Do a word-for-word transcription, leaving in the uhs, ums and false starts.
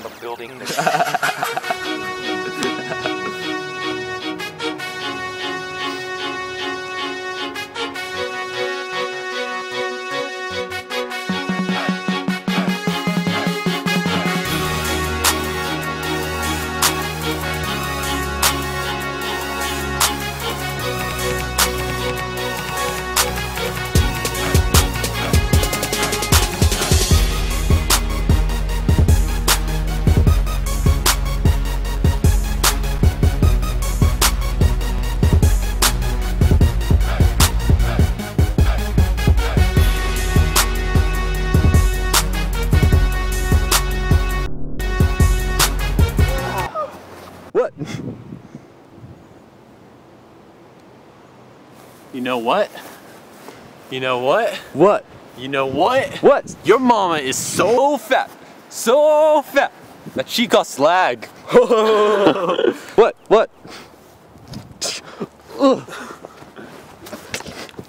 the building. What? You know what? You know what? What? You know what? What? Your mama is so fat, so fat, that she got slag. What? What? Ugh.